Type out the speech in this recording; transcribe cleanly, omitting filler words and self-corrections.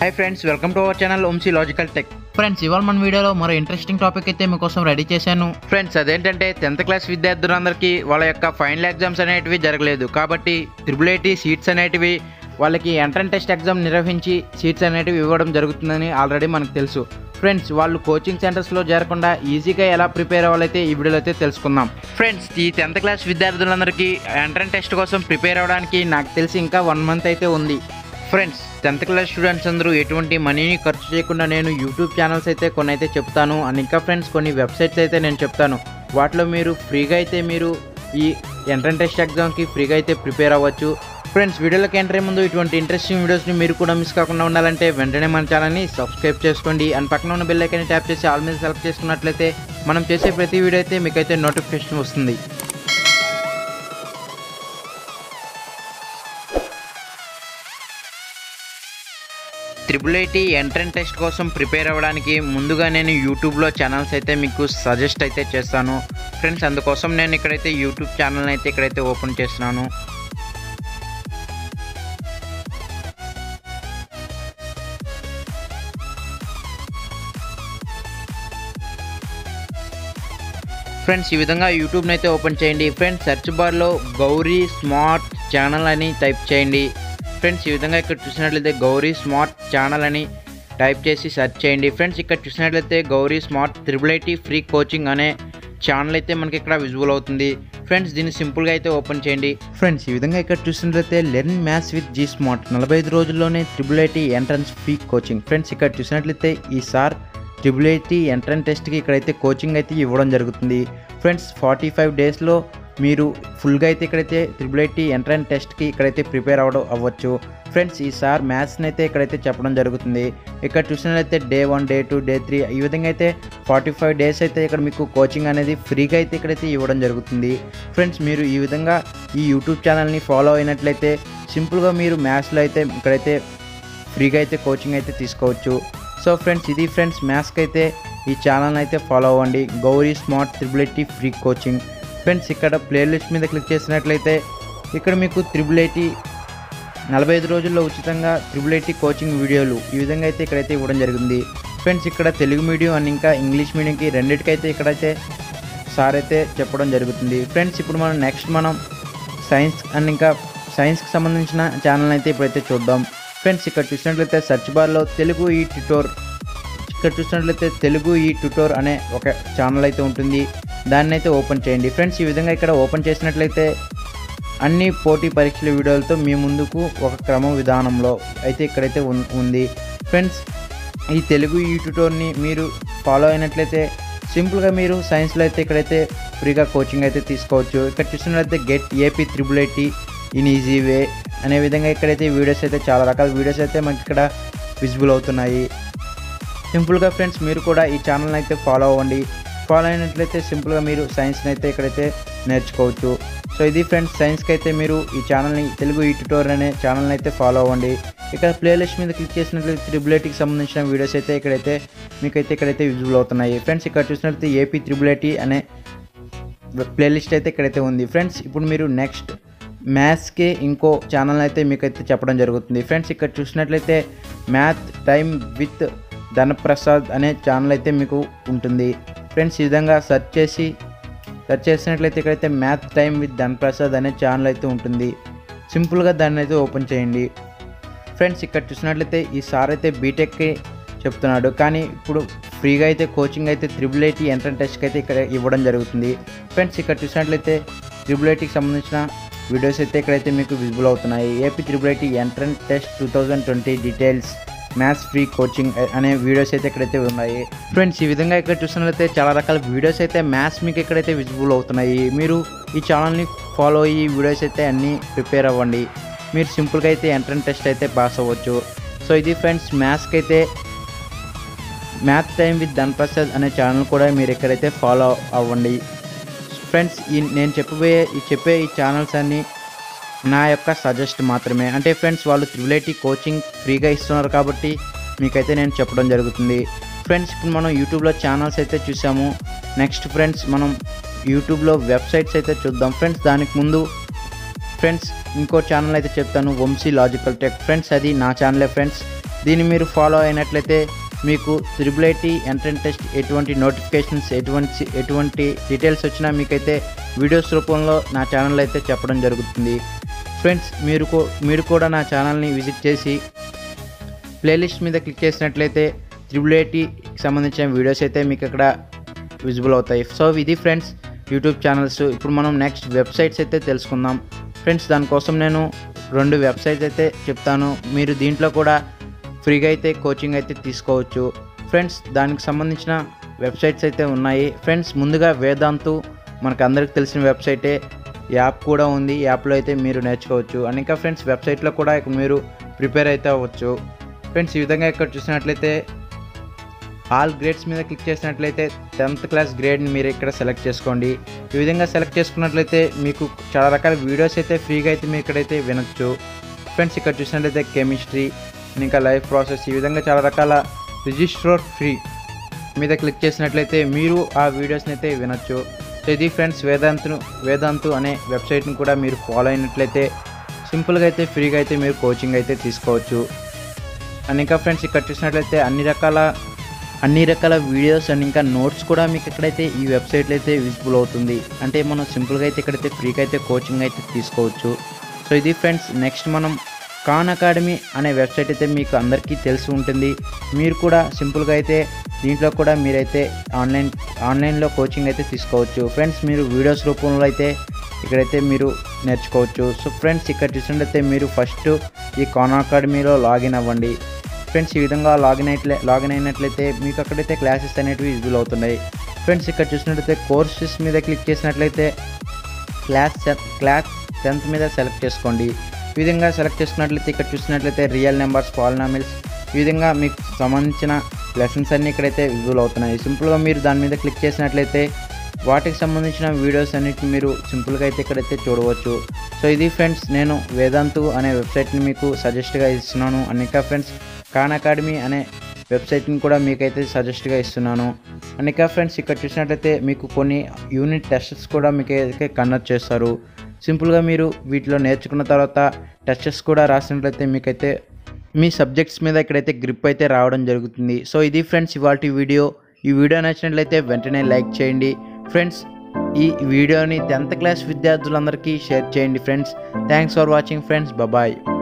Hi friends, welcome to our channel Vamsi logical tech. Friends, ఇవాళ మన వీడియోలో మరో ఇంట్రెస్టింగ్ టాపిక్ అయితే మీకోసం రెడీ చేశాను. ఫ్రెండ్స్, అదేంటంటే 10th క్లాస్ విద్యార్థులందరికీ వాళ్ళ యొక్క ఫైనల్ ఎగ్జామ్స్ అనేటివి జరగలేదు. కాబట్టి IIIT సీట్స్ అనేటివి వాళ్ళకి ఎంట్రన్స్ టెస్ట్ ఎగ్జామ్ నిర్వహించి సీట్స్ అనేటివి ఇవ్వడం జరుగుతుందని ఆల్రెడీ మనకు తెలుసు. ఫ్రెండ్స్, వాళ్ళు కోచింగ్ సెంటర్స్లో చేరకుండా ఈజీగా ఎలా ప్రిపేర్ అవ్వాలైతే ఈ వీడియోలో అయితే తెలుసుకుందాం. ఫ్రెండ్స్, ఈ 10th క్లాస్ విద్యార్థులందరికీ ఎంట్రన్స్ టెస్ట్ కోసం ప్రిపేర్ అవ్వడానికి నాకు తెలిసి ఇంకా 1 మంత్ అయితే ఉంది. ఫ్రెండ్స్, 10th క్లాస్ స్టూడెంట్స్ అందరూ ఎటువంటి మనీని ఖర్చు చేయకుండా నేను యూట్యూబ్ ఛానల్స్ అయితే కొన్ని అయితే చెప్తాను. అండ్ ఇంకా ఫ్రెండ్స్, కొన్ని వెబ్సైట్స్ అయితే నేను చెప్తాను. వాటిలో మీరు ఫ్రీగా అయితే మీరు ఈ ఎంట్రన్స్ టెస్ట్ ఎగ్జామ్కి ఫ్రీగా అయితే ప్రిపేర్ అవ్వచ్చు. ఫ్రెండ్స్, వీడియోలోకి ఎంటర్ అయ్యే ముందు ఇటువంటి ఇంట్రెస్టింగ్ వీడియోస్ని మీరు కూడా మిస్ కాకుండా ఉండాలంటే వెంటనే మన ఛానల్ని సబ్స్క్రైబ్ చేసుకోండి. అండ్ పక్కన ఉన్న బెల్ ఐకాన్ని ట్యాప్ చేసి ఆల్ మీద సెలెక్ట్ చేసుకున్నట్లయితే మనం చేసే ప్రతి వీడియో అయితే మీకైతే నోటిఫికేషన్ వస్తుంది. IIIT ఎంట్రన్స్ టెస్ట్ కోసం ప్రిపేర్ అవ్వడానికి ముందుగా నేను యూట్యూబ్లో ఛానల్స్ అయితే మీకు సజెస్ట్ అయితే చేస్తాను. ఫ్రెండ్స్, అందుకోసం నేను ఇక్కడైతే యూట్యూబ్ ఛానల్ని అయితే ఇక్కడైతే ఓపెన్ చేస్తున్నాను. ఫ్రెండ్స్, ఈ విధంగా యూట్యూబ్ని అయితే ఓపెన్ చేయండి. ఫ్రెండ్స్, సెర్చ్ బార్లో గౌరీ స్మార్ట్ ఛానల్ అని టైప్ చేయండి. ఫ్రెండ్స్, ఈ విధంగా ఇక్కడ చూసినట్లయితే గౌరీ స్మార్ట్ ఛానల్ అని టైప్ చేసి సెర్చ్ చేయండి. ఫ్రెండ్స్, ఇక్కడ చూసినట్లయితే Gauri smart IIIT free coaching అనే ఛానల్ అయితే మనకి ఇక్కడ విజిబుల్ అవుతుంది. ఫ్రెండ్స్, దీన్ని సింపుల్గా అయితే ఓపెన్ చేయండి. ఫ్రెండ్స్, ఈ విధంగా ఇక్కడ చూసినట్లయితే learn maths with G smart 45 రోజుల్లోనే IIIT entrance free coaching. Friends, ఇక్కడ చూసినట్లయితే ఈసారి IIIT ఎంట్రన్స్ టెస్ట్కి ఇక్కడైతే కోచింగ్ అయితే ఇవ్వడం జరుగుతుంది. ఫ్రెండ్స్, 45 డేస్లో మీరు ఫుల్గా అయితే ఇక్కడైతే IIIT ఎంట్రన్స్ టెస్ట్కి ఇక్కడైతే ప్రిపేర్ అవ్వచ్చు. ఫ్రెండ్స్, ఈసారి మ్యాథ్స్ని అయితే ఇక్కడైతే చెప్పడం జరుగుతుంది. ఇక్కడ చూసినట్లయితే Day 1, Day 2, Day 3 ఈ విధంగా అయితే 45 డేస్ అయితే ఇక్కడ మీకు కోచింగ్ అనేది ఫ్రీగా అయితే ఇక్కడైతే ఇవ్వడం జరుగుతుంది. ఫ్రెండ్స్, మీరు ఈ విధంగా ఈ యూట్యూబ్ ఛానల్ని ఫాలో అయినట్లయితే సింపుల్గా మీరు మ్యాథ్స్లో అయితే ఇక్కడైతే ఫ్రీగా అయితే కోచింగ్ అయితే తీసుకోవచ్చు. సో ఫ్రెండ్స్, ఇది ఫ్రెండ్స్ మ్యాథ్స్కి అయితే ఈ ఛానల్ని అయితే ఫాలో అవ్వండి. Gauri smart IIIT free coaching. Friends, ఇక్కడ ప్లేలిస్ట్ మీద క్లిక్ చేసినట్లయితే ఇక్కడ మీకు IIIT 45 రోజుల్లో ఉచితంగా IIIT కోచింగ్ వీడియోలు ఈ విధంగా అయితే ఇక్కడైతే ఇవ్వడం జరిగింది. ఫ్రెండ్స్, ఇక్కడ తెలుగు మీడియం అండ్ ఇంకా ఇంగ్లీష్ మీడియంకి రెండింటికైతే ఇక్కడైతే సార్ అయితే చెప్పడం జరుగుతుంది. ఫ్రెండ్స్, ఇప్పుడు మనం సైన్స్ అండ్ ఇంకా సైన్స్కి సంబంధించిన ఛానల్ అయితే ఇప్పుడైతే చూద్దాం. ఫ్రెండ్స్, ఇక్కడ చూసినట్లయితే సెర్చ్ బార్లో తెలుగు ఈ ట్యూటోర్ ఇక్కడ చూసినట్లయితే తెలుగు ఈ ట్యూటోర్ అనే ఒక ఛానల్ అయితే ఉంటుంది. దాన్ని అయితే ఓపెన్ చేయండి. ఫ్రెండ్స్, ఈ విధంగా ఇక్కడ ఓపెన్ చేసినట్లయితే అన్ని పోటీ పరీక్షల వీడియోలతో మీ ముందుకు ఒక క్రమ విధానంలో అయితే ఇక్కడైతే ఉంది. ఫ్రెండ్స్, ఈ తెలుగు ఈ ట్యూటోర్ని మీరు ఫాలో అయినట్లయితే సింపుల్గా మీరు సైన్స్లో అయితే ఇక్కడైతే ఫ్రీగా కోచింగ్ అయితే తీసుకోవచ్చు. ఇక్కడ చూసినట్లయితే get AP IIIT in easy way అనే విధంగా ఇక్కడైతే వీడియోస్ అయితే చాలా రకాల వీడియోస్ అయితే మనకి ఇక్కడ విజిబుల్ అవుతున్నాయి. సింపుల్గా ఫ్రెండ్స్, మీరు కూడా ఈ ఛానల్ని అయితే ఫాలో అవ్వండి. ఫాలో అయినట్లయితే సింపుల్గా మీరు సైన్స్ని అయితే ఇక్కడైతే నేర్చుకోవచ్చు. సో ఇది ఫ్రెండ్స్, సైన్స్కి అయితే మీరు ఈ ఛానల్ని తెలుగు ఈ ట్యూటోర్ అనే ఛానల్ని అయితే ఫాలో అవ్వండి. ఇక్కడ ప్లేలిస్ట్ మీద క్లిక్ చేసినట్లయితే IIITకి సంబంధించిన వీడియోస్ అయితే ఇక్కడైతే మీకైతే ఇక్కడైతే విజిబుల్ అవుతున్నాయి. ఫ్రెండ్స్, ఇక్కడ చూసినట్లయితే ఏపీ IIIT అనే ప్లేలిస్ట్ అయితే ఇక్కడైతే ఉంది. ఫ్రెండ్స్, ఇప్పుడు మీరు నెక్స్ట్ మ్యాథ్స్కి ఇంకో ఛానల్ అయితే మీకైతే చెప్పడం జరుగుతుంది. ఫ్రెండ్స్, ఇక్కడ చూసినట్లయితే మ్యాథ్ టైమ్ విత్ ధనప్రసాద్ అనే ఛానల్ అయితే మీకు ఉంటుంది. ఫ్రెండ్స్, ఈ విధంగా సెర్చ్ చేసినట్లయితే ఇక్కడైతే మ్యాథ్ టైమ్ విత్ ధనప్రసాద్ అనే ఛానల్ అయితే ఉంటుంది. సింపుల్గా దాన్ని అయితే ఓపెన్ చేయండి. ఫ్రెండ్స్, ఇక్కడ చూసినట్లయితే ఈ సార్ అయితే బీటెక్కి చెప్తున్నాడు, కానీ ఇప్పుడు ఫ్రీగా అయితే కోచింగ్ అయితే IIIT ఎంట్రన్స్ టెస్ట్కి అయితే ఇక్కడ ఇవ్వడం జరుగుతుంది. ఫ్రెండ్స్, ఇక్కడ చూసినట్లయితే IIITకి సంబంధించిన వీడియోస్ అయితే ఇక్కడైతే మీకు విజిబుల్ అవుతున్నాయి. AP IIIT entrance test 2020 details maths free coaching అనే వీడియోస్ అయితే ఇక్కడైతే ఉన్నాయి. ఫ్రెండ్స్, ఈ విధంగా ఇక్కడ చూసినట్లయితే చాలా రకాల వీడియోస్ అయితే మ్యాథ్స్ మీకు ఇక్కడైతే విజిబుల్ అవుతున్నాయి. మీరు ఈ ఛానల్ని ఫాలో అయ్యి వీడియోస్ అయితే అన్నీ ప్రిపేర్ అవ్వండి. మీరు సింపుల్గా అయితే ఎంట్రన్స్ టెస్ట్ అయితే పాస్ అవ్వచ్చు. సో ఇది ఫ్రెండ్స్, మ్యాథ్స్కి అయితే మ్యాథ్ టైమ్ విత్ ధనప్రసాద్ అనే ఛానల్ కూడా మీరు ఇక్కడైతే ఫాలో అవ్వండి. ఫ్రెండ్స్, నేను చెప్పే ఈ ఛానల్స్ అన్నీ నా యొక్క సజెస్ట్ మాత్రమే. అంటే ఫ్రెండ్స్, వాళ్ళు IIIT కోచింగ్ ఫ్రీగా ఇస్తున్నారు కాబట్టి మీకైతే నేను చెప్పడం జరుగుతుంది. ఫ్రెండ్స్, ఇప్పుడు మనం యూట్యూబ్లో ఛానల్స్ అయితే చూసాము. నెక్స్ట్ ఫ్రెండ్స్, మనం యూట్యూబ్లో వెబ్సైట్స్ అయితే చూద్దాం. ఫ్రెండ్స్, దానికి ముందు ఫ్రెండ్స్ ఇంకో ఛానల్ అయితే చెప్తాను, వంశీ లాజికల్ టెక్. ఫ్రెండ్స్, అది నా ఛానలే. ఫ్రెండ్స్, దీన్ని మీరు ఫాలో అయినట్లయితే మీకు IIIT ఎంట్రన్స్ టెస్ట్ ఎటువంటి నోటిఫికేషన్స్ ఎటువంటి డీటెయిల్స్ వచ్చినా మీకైతే వీడియోస్ రూపంలో నా ఛానల్లో అయితే చెప్పడం జరుగుతుంది. ఫ్రెండ్స్ మీరు కూడా నా ఛానల్ని విజిట్ చేసి ప్లేలిస్ట్ మీద క్లిక్ చేసినట్లయితే IIITకి సంబంధించిన వీడియోస్ అయితే మీకు అక్కడ విజిబుల్ అవుతాయి. సో ఇది ఫ్రెండ్స్ యూట్యూబ్ ఛానల్స్. ఇప్పుడు మనం నెక్స్ట్ వెబ్సైట్స్ అయితే తెలుసుకుందాం. ఫ్రెండ్స్ దానికోసం నేను 2 వెబ్సైట్స్ అయితే చెప్తాను. మీరు దీంట్లో కూడా ఫ్రీగా అయితే కోచింగ్ అయితే తీసుకోవచ్చు. ఫ్రెండ్స్ దానికి సంబంధించిన వెబ్సైట్స్ అయితే ఉన్నాయి. ఫ్రెండ్స్ ముందుగా వేదాంతు మనకు అందరికి తెలిసిన వెబ్సైటే, యాప్ కూడా ఉంది. యాప్లో అయితే మీరు నేర్చుకోవచ్చు. అండ్ ఇంకా ఫ్రెండ్స్ వెబ్సైట్లో కూడా మీరు ప్రిపేర్ అయితే అవ్వచ్చు. ఫ్రెండ్స్ ఈ విధంగా ఇక్కడ చూసినట్లయితే ఆల్ గ్రేడ్స్ మీద క్లిక్ చేసినట్లయితే 10th క్లాస్ గ్రేడ్ని మీరు ఇక్కడ సెలెక్ట్ చేసుకోండి. ఈ విధంగా సెలెక్ట్ చేసుకున్నట్లయితే మీకు చాలా రకాల వీడియోస్ అయితే ఫ్రీగా అయితే మీరు ఇక్కడైతే వినొచ్చు. ఫ్రెండ్స్ ఇక్కడ చూసినట్లయితే కెమిస్ట్రీ ఇంకా లైఫ్ ప్రాసెస్, ఈ విధంగా చాలా రకాల రిజిస్టర్ ఫ్రీ మీద క్లిక్ చేసినట్లయితే మీరు ఆ వీడియోస్ని అయితే వినొచ్చు. సో ఇది ఫ్రెండ్స్ వేదాంతు అనే వెబ్సైట్ని కూడా మీరు ఫాలో అయినట్లయితే సింపుల్గా అయితే ఫ్రీగా అయితే మీరు కోచింగ్ అయితే తీసుకోవచ్చు. అండ్ ఇంకా ఫ్రెండ్స్ ఇక్కడ చూసినట్లయితే అన్ని రకాల వీడియోస్ అండ్ ఇంకా నోట్స్ కూడా మీకు ఎక్కడైతే ఈ వెబ్సైట్లో అయితే విజిబుల్ అవుతుంది. అంటే మనం సింపుల్గా అయితే ఇక్కడైతే ఫ్రీగా అయితే కోచింగ్ అయితే తీసుకోవచ్చు. సో ఇది ఫ్రెండ్స్ నెక్స్ట్ మనం ఖాన్ అకాడమీ అనే వెబ్సైట్ అయితే మీకు అందరికీ తెలిసి ఉంటుంది. మీరు కూడా సింపుల్గా అయితే దీంట్లో కూడా మీరైతే ఆన్లైన్లో కోచింగ్ అయితే తీసుకోవచ్చు. ఫ్రెండ్స్ మీరు వీడియోస్ రూపంలో అయితే ఇక్కడైతే మీరు నేర్చుకోవచ్చు. సో ఫ్రెండ్స్ ఇక్కడ చూసినట్లయితే మీరు ఫస్ట్ ఈ ఖాన్ అకాడమీలో లాగిన్ అవ్వండి. ఫ్రెండ్స్ ఈ విధంగా లాగిన్ అయినట్లయితే మీకు అక్కడైతే క్లాసెస్ అనేటివి విజిబుల్ అవుతున్నాయి. ఫ్రెండ్స్ ఇక్కడ చూసినట్లయితే కోర్సెస్ మీద క్లిక్ చేసినట్లయితే క్లాస్ 10th మీద సెలెక్ట్ చేసుకోండి. ఈ విధంగా సెలెక్ట్ చేసుకున్నట్లయితే ఇక్కడ చూసినట్లయితే రియల్ నెంబర్స్, పాలినామిల్స్, ఈ విధంగా మీకు సంబంధించిన లెసన్స్ అన్నీ ఇక్కడైతే విజిబుల్ అవుతున్నాయి. సింపుల్గా మీరు దాని మీద క్లిక్ చేసినట్లయితే వాటికి సంబంధించిన వీడియోస్ అన్నిటిని మీరు సింపుల్గా అయితే ఇక్కడైతే చూడవచ్చు. సో ఇది ఫ్రెండ్స్ నేను వేదాంతు అనే వెబ్సైట్ని మీకు సజెస్ట్గా ఇస్తున్నాను. అండ్ ఇంకా ఫ్రెండ్స్ ఖాన్ అకాడమీ అనే వెబ్సైట్ని కూడా మీకైతే సజెస్ట్గా ఇస్తున్నాను. అండ్ ఇంకా ఫ్రెండ్స్ ఇక్కడ చూసినట్లయితే మీకు కొన్ని యూనిట్ టెస్ట్స్ కూడా మీకు అయితే కండక్ట్ చేస్తారు. సింపుల్గా మీరు వీటిలో నేర్చుకున్న తర్వాత టెస్ట్స్ కూడా రాసినట్లయితే మీకైతే మీ సబ్జెక్ట్స్ మీద ఇక్కడైతే గ్రిప్ అయితే రావడం జరుగుతుంది. సో ఇది ఫ్రెండ్స్ ఇవాల్టి వీడియో. ఈ వీడియో నచ్చినట్లయితే వెంటనే లైక్ చేయండి. ఫ్రెండ్స్ ఈ వీడియోని 10th క్లాస్ విద్యార్థులందరికీ షేర్ చేయండి. Friends thanks for watching friends. Bye.